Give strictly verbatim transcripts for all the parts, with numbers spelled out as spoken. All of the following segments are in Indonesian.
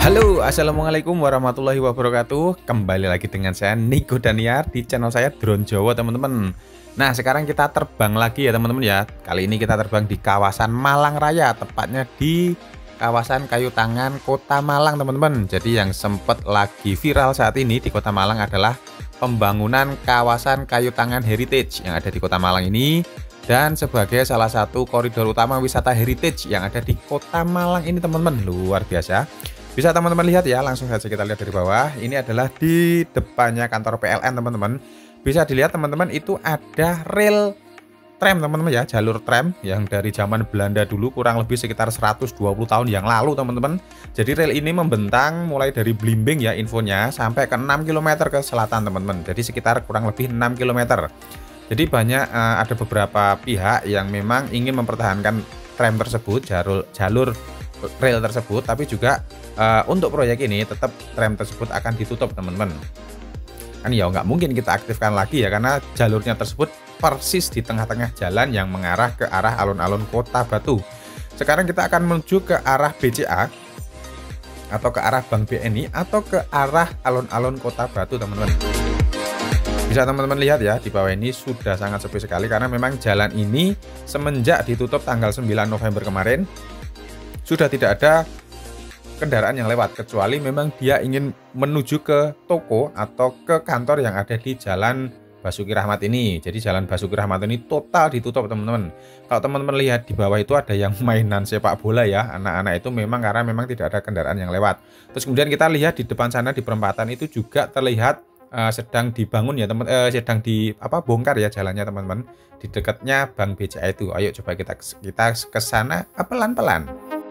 Halo, assalamualaikum warahmatullahi wabarakatuh. Kembali lagi dengan saya Niko Daniar di channel saya Drone Jawa, teman-teman. Nah, sekarang kita terbang lagi ya, teman-teman ya. Kali ini kita terbang di kawasan Malang Raya, tepatnya di kawasan Kayu Tangan, Kota Malang, teman-teman. Jadi yang sempat lagi viral saat ini di Kota Malang adalah pembangunan kawasan Kayu Tangan Heritage yang ada di Kota Malang ini, dan sebagai salah satu koridor utama wisata heritage yang ada di Kota Malang ini, teman-teman. Luar biasa. Bisa teman-teman lihat ya, langsung saja kita lihat dari bawah. Ini adalah di depannya kantor P L N, teman-teman. Bisa dilihat teman-teman, itu ada rel tram, teman-teman ya, jalur tram yang dari zaman Belanda dulu, kurang lebih sekitar seratus dua puluh tahun yang lalu, teman-teman. Jadi rel ini membentang mulai dari Blimbing ya infonya sampai ke enam kilometer ke selatan, teman-teman. Jadi sekitar kurang lebih enam kilometer. Jadi banyak uh, ada beberapa pihak yang memang ingin mempertahankan tram tersebut, jalur jalur rel tersebut, tapi juga uh, untuk proyek ini tetap tram tersebut akan ditutup, teman-teman. Kan ya nggak mungkin kita aktifkan lagi ya, karena jalurnya tersebut persis di tengah-tengah jalan yang mengarah ke arah alun-alun Kota Batu. Sekarang kita akan menuju ke arah B C A atau ke arah Bank B N I atau ke arah alun-alun Kota Batu, teman-teman. Bisa teman-teman lihat ya, di bawah ini sudah sangat sepi sekali karena memang jalan ini semenjak ditutup tanggal sembilan November kemarin sudah tidak ada kendaraan yang lewat, kecuali memang dia ingin menuju ke toko atau ke kantor yang ada di Jalan Basuki Rahmat ini. Jadi Jalan Basuki Rahmat ini total ditutup, teman-teman. Kalau teman-teman lihat di bawah itu ada yang mainan sepak bola ya, anak-anak itu memang karena memang tidak ada kendaraan yang lewat. Terus kemudian kita lihat di depan sana di perempatan itu juga terlihat uh, sedang dibangun ya, teman, uh, sedang di apa bongkar ya jalannya, teman-teman. Di dekatnya Bank B C A itu. Ayo coba kita kita ke sana pelan-pelan.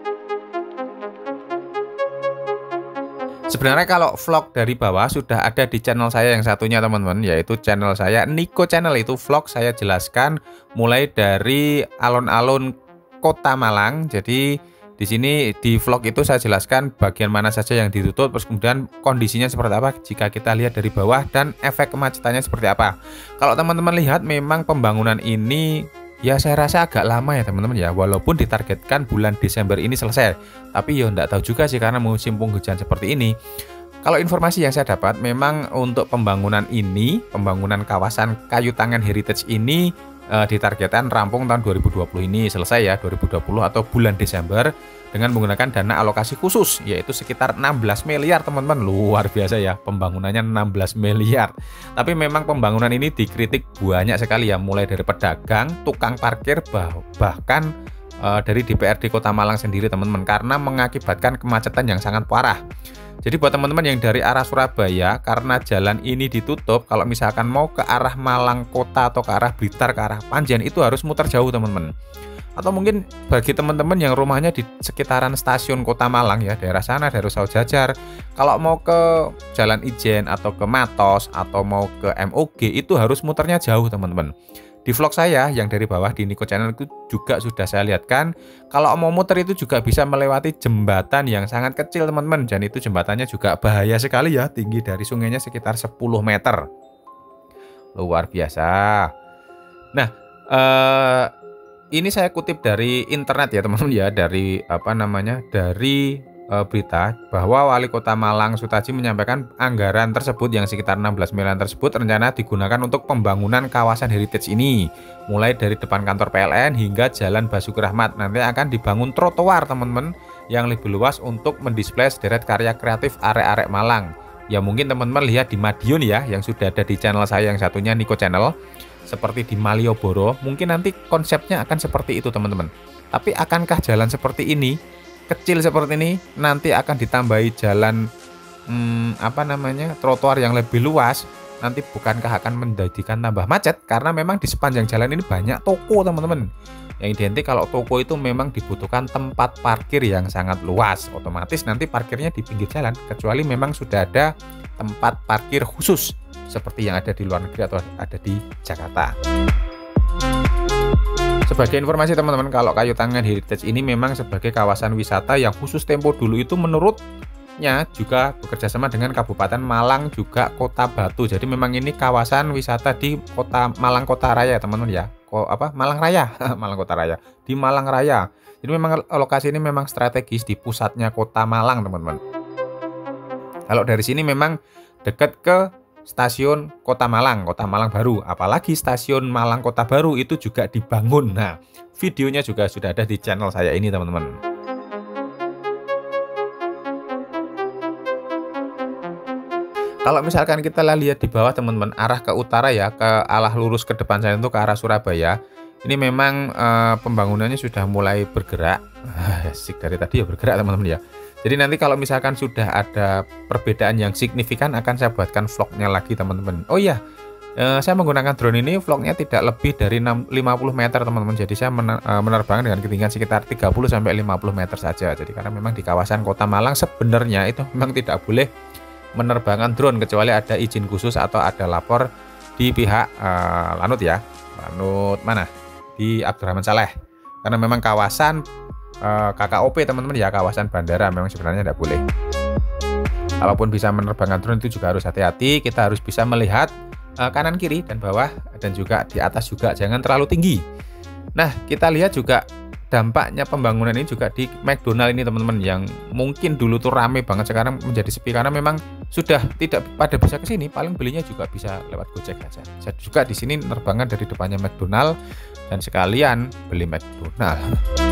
Sebenarnya kalau vlog dari bawah sudah ada di channel saya yang satunya, teman-teman, yaitu channel saya Niko Channel. Itu vlog saya jelaskan mulai dari alun-alun Kota Malang. Jadi di sini di vlog itu saya jelaskan bagian mana saja yang ditutup, terus kemudian kondisinya seperti apa jika kita lihat dari bawah, dan efek kemacetannya seperti apa. Kalau teman-teman lihat memang pembangunan ini ya saya rasa agak lama ya, teman-teman ya, walaupun ditargetkan bulan Desember ini selesai. Tapi ya enggak tahu juga sih karena musim penghujan seperti ini. Kalau informasi yang saya dapat memang untuk pembangunan ini, pembangunan kawasan Kayu Tangan Heritage ini eh, ditargetkan rampung tahun dua ribu dua puluh ini, selesai ya dua ribu dua puluh atau bulan Desember, dengan menggunakan dana alokasi khusus yaitu sekitar enam belas miliar, teman-teman. Luar biasa ya, pembangunannya enam belas miliar. Tapi memang pembangunan ini dikritik banyak sekali ya, mulai dari pedagang, tukang parkir, bah bahkan uh, dari D P R D Kota Malang sendiri, teman-teman, karena mengakibatkan kemacetan yang sangat parah. Jadi buat teman-teman yang dari arah Surabaya, karena jalan ini ditutup, kalau misalkan mau ke arah Malang Kota atau ke arah Blitar, ke arah Panjen, itu harus muter jauh, teman-teman. Atau mungkin bagi teman-teman yang rumahnya di sekitaran stasiun Kota Malang ya, daerah sana, daerah Saujajar, kalau mau ke Jalan Ijen atau ke Matos atau mau ke M O G, itu harus muternya jauh, teman-teman. Di vlog saya yang dari bawah di Niko Channel itu juga sudah saya lihatkan, kalau mau muter itu juga bisa melewati jembatan yang sangat kecil, teman-teman, dan itu jembatannya juga bahaya sekali ya, tinggi dari sungainya sekitar sepuluh meter. Luar biasa. Nah, eh ini saya kutip dari internet ya, teman-teman ya, dari apa namanya, dari e, berita bahwa Wali Kota Malang Sutaji menyampaikan anggaran tersebut yang sekitar enam belas miliar tersebut rencana digunakan untuk pembangunan kawasan heritage ini, mulai dari depan kantor P L N hingga Jalan Basuki Rahmat. Nanti akan dibangun trotoar, teman-teman, yang lebih luas untuk mendisplay sederet karya kreatif arek-arek Malang. Ya mungkin teman-teman lihat di Madiun ya, yang sudah ada di channel saya yang satunya Niko Channel, seperti di Malioboro, mungkin nanti konsepnya akan seperti itu, teman-teman. Tapi akankah jalan seperti ini, kecil seperti ini, nanti akan ditambahi jalan hmm, apa namanya, trotoar yang lebih luas, nanti bukankah akan menjadikan tambah macet? Karena memang di sepanjang jalan ini banyak toko, teman-teman. Yang identik kalau toko itu memang dibutuhkan tempat parkir yang sangat luas, otomatis nanti parkirnya di pinggir jalan, kecuali memang sudah ada tempat parkir khusus seperti yang ada di luar negeri atau ada di Jakarta. Sebagai informasi, teman-teman, kalau Kayu Tangan Heritage ini memang sebagai kawasan wisata yang khusus tempo dulu itu menurutnya juga bekerjasama dengan Kabupaten Malang juga Kota Batu. Jadi memang ini kawasan wisata di Kota Malang Kota Raya, teman-teman ya. Ko, apa Malang Raya, Malang Kota Raya, di Malang Raya. Jadi memang lokasi ini memang strategis di pusatnya Kota Malang, teman-teman. Kalau dari sini memang dekat ke stasiun Kota Malang, Kota Malang Baru. Apalagi stasiun Malang Kota Baru itu juga dibangun. Nah, videonya juga sudah ada di channel saya ini, teman-teman. Kalau misalkan kita lihat di bawah, teman-teman, arah ke utara ya, ke arah lurus ke depan saya itu ke arah Surabaya. Ini memang eh, pembangunannya sudah mulai bergerak. Asik, dari tadi ya bergerak, teman-teman ya. Jadi nanti kalau misalkan sudah ada perbedaan yang signifikan akan saya buatkan vlognya lagi, teman-teman. Oh iya, eh, saya menggunakan drone ini vlognya tidak lebih dari lima puluh meter, teman-teman. Jadi saya menerbang dengan ketinggian sekitar tiga puluh sampai lima puluh meter saja. Jadi karena memang di kawasan Kota Malang sebenarnya itu memang tidak boleh menerbangkan drone kecuali ada izin khusus atau ada lapor di pihak uh, Lanut ya, Lanut mana di Abdurrahman Saleh, karena memang kawasan uh, K K O P, teman-teman ya, kawasan bandara memang sebenarnya tidak boleh. Kalaupun bisa menerbangkan drone itu juga harus hati-hati, kita harus bisa melihat uh, kanan kiri dan bawah dan juga di atas juga, jangan terlalu tinggi. Nah, kita lihat juga dampaknya pembangunan ini juga di McDonald ini, teman-teman, yang mungkin dulu tuh rame banget, sekarang menjadi sepi karena memang sudah tidak pada bisa ke sini, paling belinya juga bisa lewat Gojek saja. Saya juga di sini penerbangan dari depannya McDonald dan sekalian beli McDonald.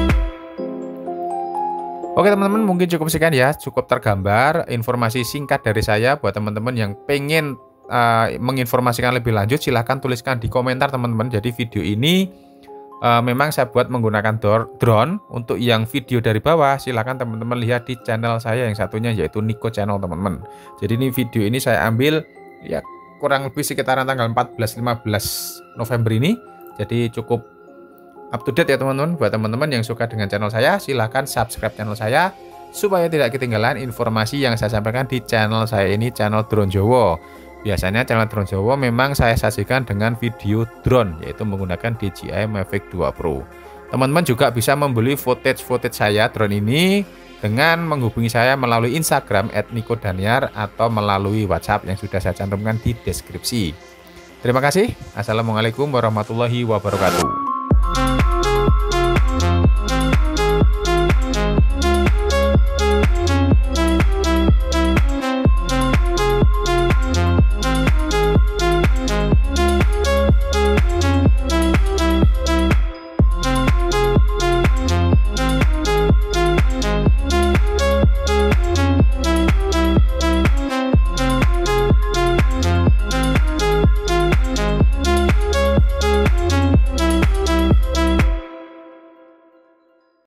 Oke, teman-teman, mungkin cukup sekian ya, cukup tergambar informasi singkat dari saya. Buat teman-teman yang pengen uh, menginformasikan lebih lanjut, silahkan tuliskan di komentar, teman-teman. Jadi video ini Uh, memang saya buat menggunakan drone. Untuk yang video dari bawah silahkan teman-teman lihat di channel saya yang satunya, yaitu Niko Channel, teman-teman. Jadi ini video ini saya ambil ya kurang lebih sekitaran tanggal empat belas lima belas November ini. Jadi cukup up to date ya, teman-teman. Buat teman-teman yang suka dengan channel saya, silahkan subscribe channel saya supaya tidak ketinggalan informasi yang saya sampaikan di channel saya ini, channel Drone Jowo. Biasanya channel Drone Jowo memang saya sajikan dengan video drone, yaitu menggunakan D J I Mavic dua Pro. Teman-teman juga bisa membeli footage-footage saya drone ini dengan menghubungi saya melalui Instagram et niko daniar atau melalui WhatsApp yang sudah saya cantumkan di deskripsi. Terima kasih. Assalamualaikum warahmatullahi wabarakatuh.